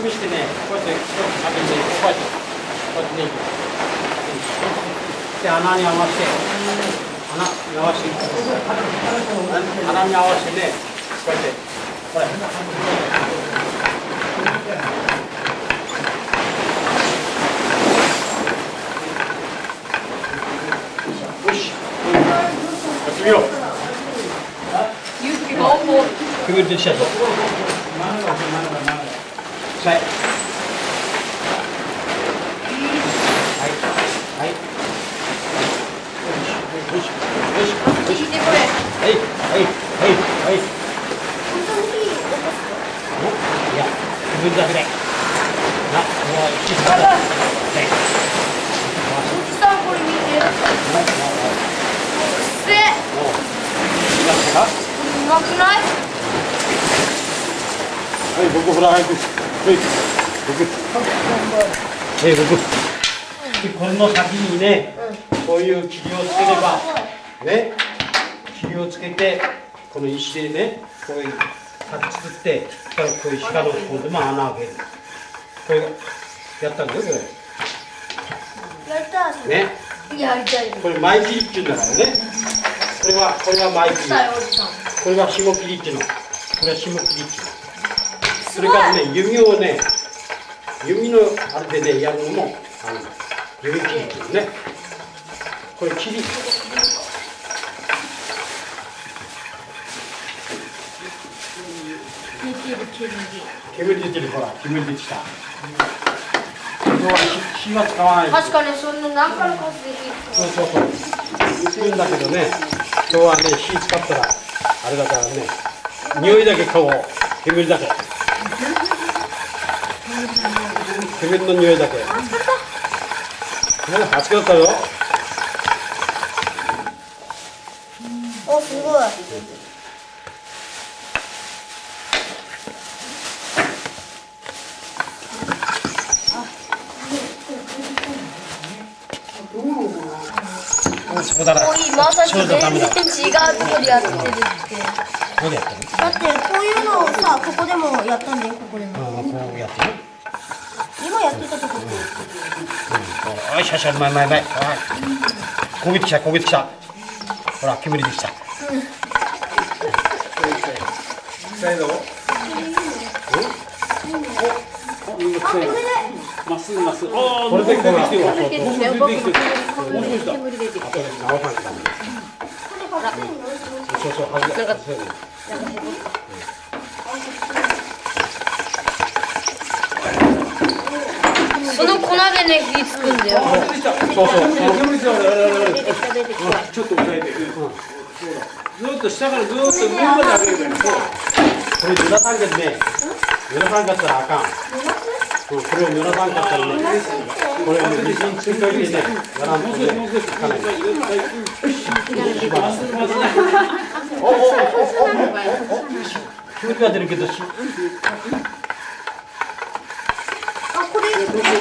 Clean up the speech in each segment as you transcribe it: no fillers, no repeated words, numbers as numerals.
潰してね、こうやって一つ先にね、こうやってね、で、穴に合わせて、穴に合わせて、穴に合わせてね、こうやって、これ。よし、やってみよう。くぐってきたぞ。はい。はい。よし。よし。よし。はい。はい。はい。はい。いや、くぐるだけで。な、もう一緒だ。はい。 おじさんこれ見て。くせえ。うまくない？ はい、僕ほら早く。はい、僕。で、これの先にね、こういう霧をつければ、ね、霧をつけて、この石でね、こういう先作って、こういう鹿の今度も穴開ける。これやったんだよ、これ。 やりたい。 ね。 やりたい。 これ前切りっていうんだからね。これは前切り。これは霜切りっていうの。これは霜切りっていうの。それからね、弓をね、弓のあれでね、やるのも、弓切りっていうね。これ切り。煙出てる、ほら、煙出てきた。今日は火は使わない。 確かに、そんな何からかすできる。 そう。言うんだけどね、今日はね、火使ったら、あれだからね、匂いだけ嗅ごう。煙だけ。煙の匂いだけ。熱かったよ。 お、すごい。 そこだな。 もういい、まさに全然違うとこでやってるって。 ここでやってる。 だってこういうのをさ、ここでもやったんだよ、ここでも。 こうやってる。 今やってたとこ。 よしよし、前。焦げてきた。ほら、煙できた。再度。まっすぐ。これでこう。煙出てきてる。そう、なんか。 その粉でね、火つくんだよ。 そう。 ちょっと押さえて。ずっと下からずっと上まで上げればいい。 これ濡らさんけどね、濡らさんかったらあかん。これを濡らさんかったらね、これを水につけといてね、やらんとね、つかない。煙が出るけど、 あ、これ見た。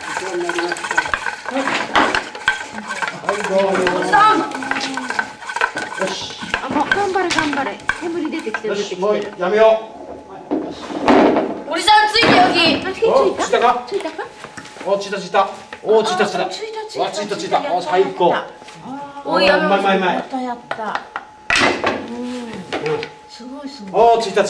よし。 もう頑張れ。煙出てきてる。 よし、もうやめよおじさんついてよ、火。 う。ついたか？ ついたか？ お、ついた。お、ついた。お、最高。 おい、やめろ。 うまい。 やった。すごい。 お、ついた。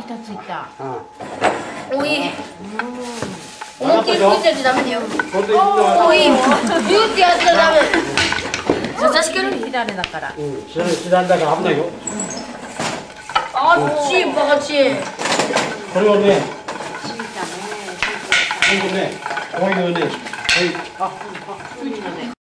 おい。思いっきり吹いてちゃダメだよ。 これでおい、ビューってやっちゃダメ。優しくる。 左だから。 左だから危ないよ。 あっち、バチ。 これをね、 ついたね。 こういうね、はい、あ、 ついたね。